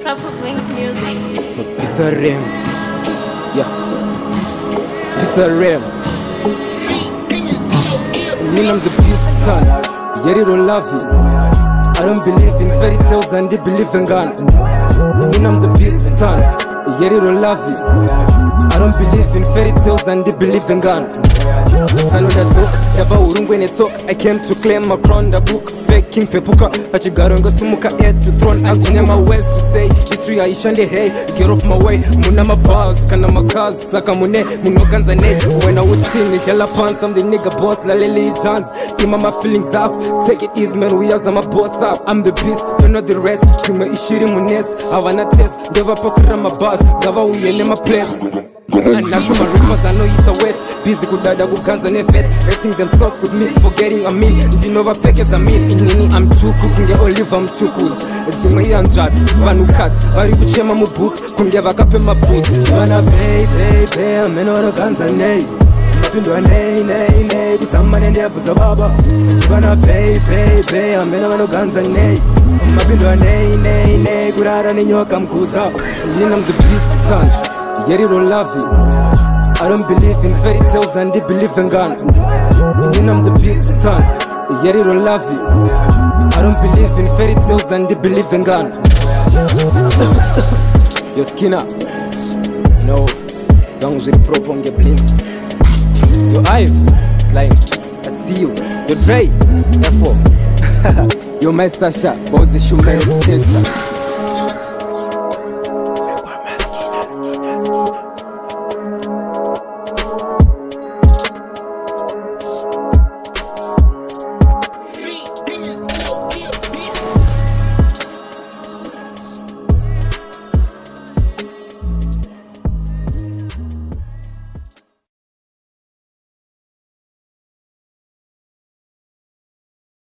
ProperBliQxsMusic. It's a rim. Yeah. It's a rim. Me, I'm the beast son. Yet it don't love it. I don't believe in fairy tales and they believe in God. Me, I'm the beast son. Yet it don't love it. I don't believe in fairy tales and they believe in God. I know that talk, never wouldn't win a talk. I came to claim my crown, the book, fake king pepuka. But you gotta go sumuka head to throne. I was my words to say, history I shande hey, get off my way. Muna my bars, kana my cars, saka mune, muno ganza ne. When I would sing, hella pants, I'm the nigga boss, la lily dance. Ima my feelings out, take it easy man, we as I'm a boss up. I'm the beast, you know the rest. Kima ishiri munest, I wanna test. Deva pokura my boss, dava we in my place. And now my rumors, I know it's a wet. Busy kudada kuganza nefet. Rating themselves with me, forgetting I mean. Ndinova fake as I mean. Inini I'm too cool, kunge olive I'm too cool. Zima yanjat, vanu cuts. Vari kuchema mu booth, kunge vakape my booth. Wana pay, ameno no ganza nay. Mapindwa nay, kutama nende avuza baba. Wana pay, ameno no ganza nay. Mapindwa nay, kurara ni nyoka mkuza. Nina I'm the beast son. Yet it don't love it. I don't believe in fairy tales and they believe in God. Then I'm the beast son. Yet it don't love it. I don't believe in fairy tales and they believe in God. Your skinner. No, don't with proper on your blinks. Your Ef, slime. I see you. Your Dre, Ef.o. You're my Sasha, but the shoe man pizza.